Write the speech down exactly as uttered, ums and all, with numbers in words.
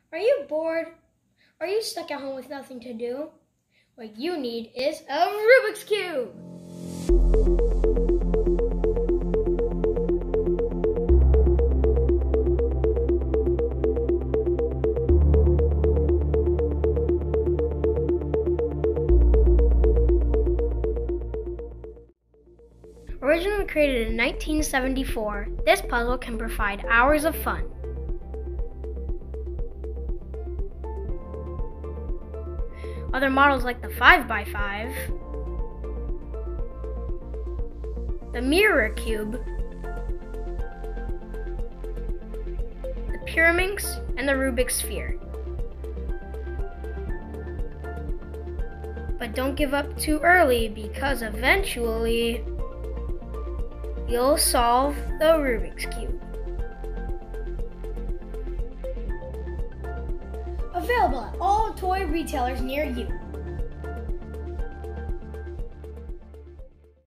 Are you bored? Are you stuck at home with nothing to do? What you need is a Rubik's Cube! Originally created in nineteen seventy-four, this puzzle can provide hours of fun. Other models like the five by five, the mirror cube, the Pyraminx, and the Rubik's sphere. But don't give up too early, because eventually you'll solve the Rubik's Cube. Available at all toy retailers near you.